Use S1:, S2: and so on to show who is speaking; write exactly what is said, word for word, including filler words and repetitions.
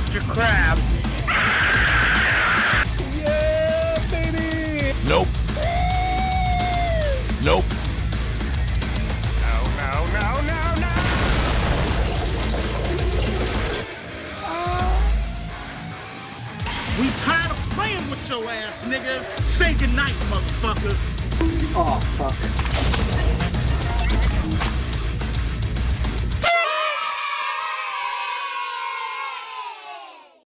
S1: Mister Crab.
S2: Yeah, baby!
S3: Nope. Nope.
S1: No, no, no, no, no!
S4: We tired of playing with your ass, nigga. Say goodnight, motherfucker.
S5: Oh, fuck.